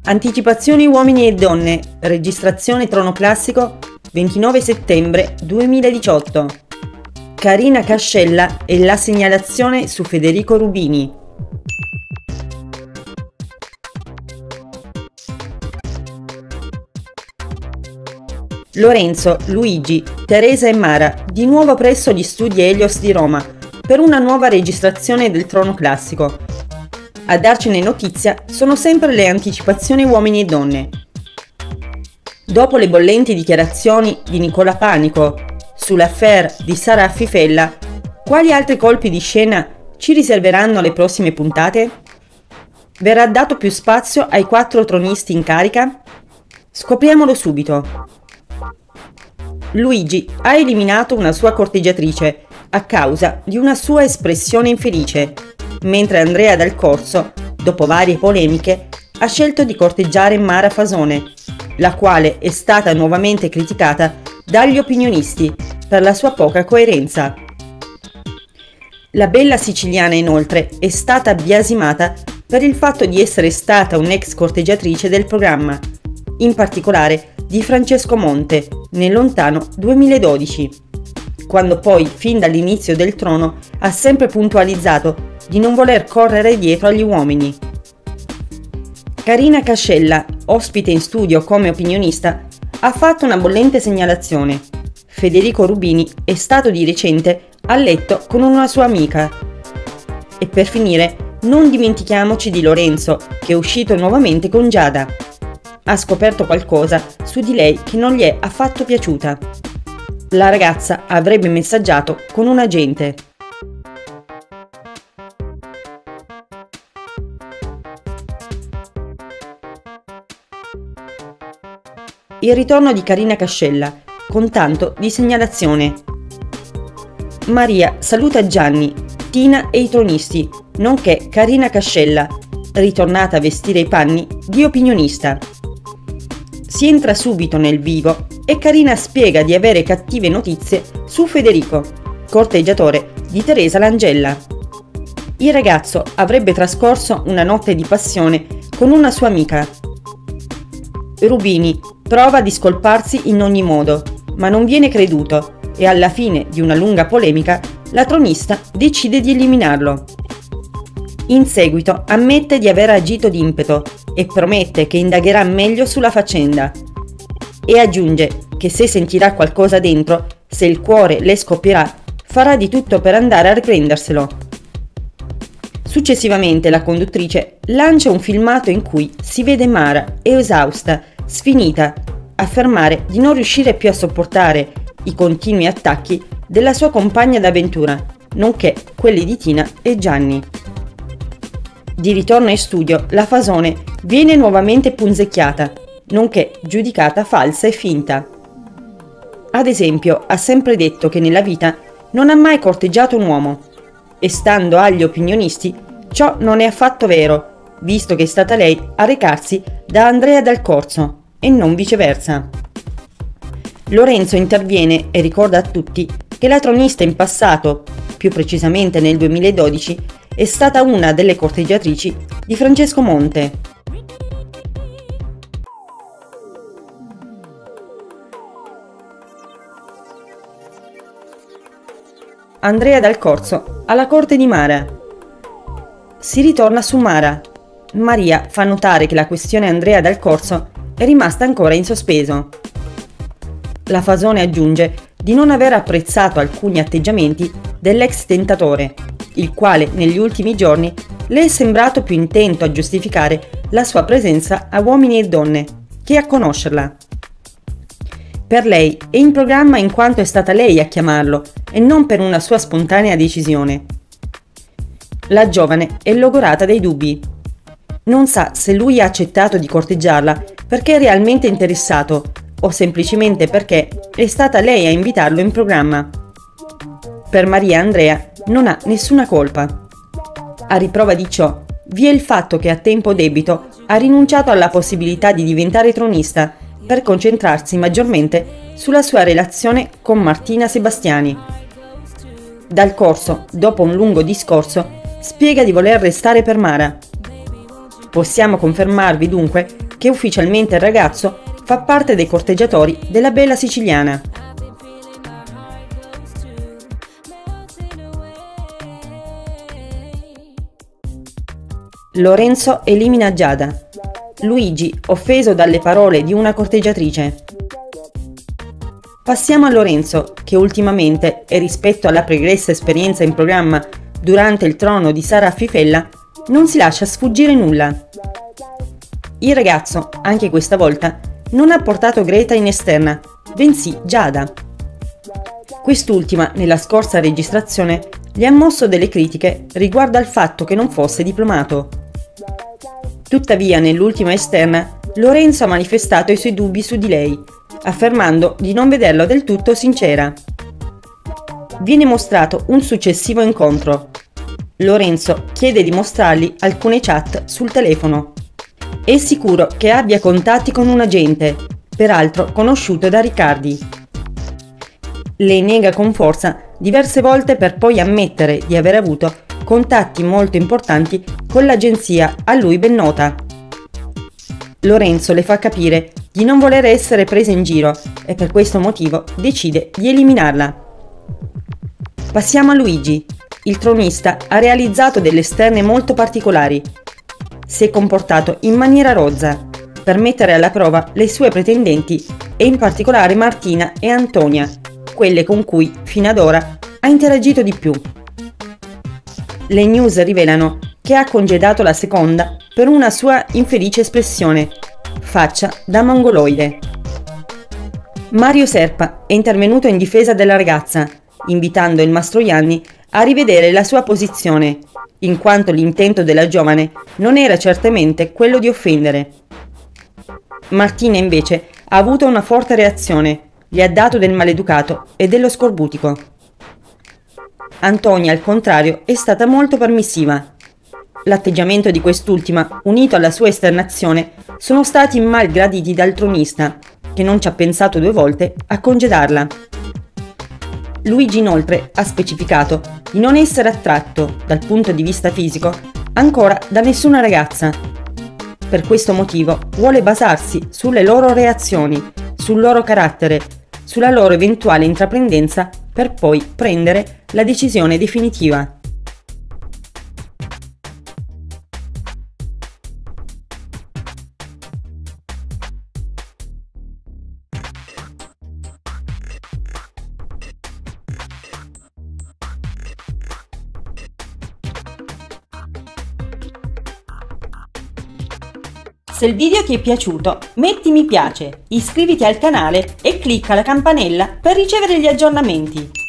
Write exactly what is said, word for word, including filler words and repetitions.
Anticipazioni uomini e donne, registrazione Trono Classico, ventinove settembre duemiladiciotto. Carina Cascella e la segnalazione su Federico Rubini. Lorenzo, Luigi, Teresa e Mara, di nuovo presso gli studi Helios di Roma, per una nuova registrazione del Trono Classico. A darcene notizia sono sempre le anticipazioni uomini e donne. Dopo le bollenti dichiarazioni di Nicola Panico sull'affaire di Sara Affifella, quali altri colpi di scena ci riserveranno le prossime puntate? Verrà dato più spazio ai quattro tronisti in carica? Scopriamolo subito. Luigi ha eliminato una sua corteggiatrice a causa di una sua espressione infelice, mentre Andrea Dal Corso, dopo varie polemiche, ha scelto di corteggiare Mara Fasone, la quale è stata nuovamente criticata dagli opinionisti per la sua poca coerenza. La bella siciliana inoltre è stata biasimata per il fatto di essere stata un'ex corteggiatrice del programma, in particolare di Francesco Monte nel lontano duemiladodici, quando poi, fin dall'inizio del Trono, ha sempre puntualizzato di non voler correre dietro agli uomini. Carina Cascella, ospite in studio come opinionista, ha fatto una bollente segnalazione. Federico Rubini è stato di recente a letto con una sua amica. E per finire, non dimentichiamoci di Lorenzo, che è uscito nuovamente con Giada. Ha scoperto qualcosa su di lei che non gli è affatto piaciuta. La ragazza avrebbe messaggiato con un agente. Il ritorno di Carina Cascella, con tanto di segnalazione. Maria saluta Gianni, Tina e i tronisti, nonché Carina Cascella, ritornata a vestire i panni di opinionista. Si entra subito nel vivo e Carina spiega di avere cattive notizie su Federico, corteggiatore di Teresa Langella. Il ragazzo avrebbe trascorso una notte di passione con una sua amica. Rubini prova a discolparsi in ogni modo, ma non viene creduto e alla fine di una lunga polemica la tronista decide di eliminarlo. In seguito ammette di aver agito d'impeto e promette che indagherà meglio sulla faccenda. E aggiunge che se sentirà qualcosa dentro, se il cuore le scoppierà, farà di tutto per andare a riprenderselo. Successivamente la conduttrice lancia un filmato in cui si vede Mara, esausta, sfinita, affermare di non riuscire più a sopportare i continui attacchi della sua compagna d'avventura, nonché quelli di Tina e Gianni. Di ritorno in studio, la Fasone viene nuovamente punzecchiata, nonché giudicata falsa e finta. Ad esempio, ha sempre detto che nella vita non ha mai corteggiato un uomo, e stando agli opinionisti, ciò non è affatto vero, visto che è stata lei a recarsi da Andrea Dal Corso, e non viceversa. Lorenzo interviene e ricorda a tutti che la tronista in passato, più precisamente nel duemiladodici, è stata una delle corteggiatrici di Francesco Monte. Andrea Dal Corso alla corte di Mara. Si ritorna su Mara. Maria fa notare che la questione Andrea Dal Corso è rimasta ancora in sospeso. La Fasone aggiunge di non aver apprezzato alcuni atteggiamenti dell'ex tentatore, il quale negli ultimi giorni le è sembrato più intento a giustificare la sua presenza a uomini e donne che a conoscerla. Per lei è in programma in quanto è stata lei a chiamarlo e non per una sua spontanea decisione. La giovane è logorata dai dubbi. Non sa se lui ha accettato di corteggiarla perché è realmente interessato o semplicemente perché è stata lei a invitarlo in programma. Per Maria Andrea non ha nessuna colpa. A riprova di ciò, vi è il fatto che a tempo debito ha rinunciato alla possibilità di diventare tronista per concentrarsi maggiormente sulla sua relazione con Martina Sebastiani. Dal Corso, dopo un lungo discorso, spiega di voler restare per Mara. Possiamo confermarvi dunque che ufficialmente il ragazzo fa parte dei corteggiatori della bella siciliana. Lorenzo elimina Giada. Luigi offeso dalle parole di una corteggiatrice. Passiamo a Lorenzo, che ultimamente, e rispetto alla pregressa esperienza in programma durante il trono di Sara Fifella, non si lascia sfuggire nulla. Il ragazzo, anche questa volta, non ha portato Greta in esterna, bensì Giada. Quest'ultima, nella scorsa registrazione, gli ha mosso delle critiche riguardo al fatto che non fosse diplomato. Tuttavia, nell'ultima esterna, Lorenzo ha manifestato i suoi dubbi su di lei, affermando di non vederlo del tutto sincera. Viene mostrato un successivo incontro. Lorenzo chiede di mostrargli alcune chat sul telefono. È sicuro che abbia contatti con un agente, peraltro conosciuto da Riccardi. Lei nega con forza diverse volte per poi ammettere di aver avuto contatti molto importanti con l'agenzia a lui ben nota. Lorenzo le fa capire di non voler essere presa in giro e per questo motivo decide di eliminarla. Passiamo a Luigi. Il tronista ha realizzato delle esterne molto particolari. Si è comportato in maniera rozza per mettere alla prova le sue pretendenti e in particolare Martina e Antonia, quelle con cui fino ad ora ha interagito di più. Le news rivelano che ha congedato la seconda per una sua infelice espressione, faccia da mongoloide. Mario Serpa è intervenuto in difesa della ragazza, invitando il Mastroianni a rivedere la sua posizione, in quanto l'intento della giovane non era certamente quello di offendere. Martina invece ha avuto una forte reazione, gli ha dato del maleducato e dello scorbutico. Antonia, al contrario, è stata molto permissiva. L'atteggiamento di quest'ultima, unito alla sua esternazione, sono stati mal graditi dal tronista, che non ci ha pensato due volte a congedarla. Luigi inoltre ha specificato di non essere attratto, dal punto di vista fisico, ancora da nessuna ragazza. Per questo motivo vuole basarsi sulle loro reazioni, sul loro carattere, sulla loro eventuale intraprendenza per poi prendere la decisione definitiva. Se il video ti è piaciuto, metti mi piace, iscriviti al canale e clicca la campanella per ricevere gli aggiornamenti.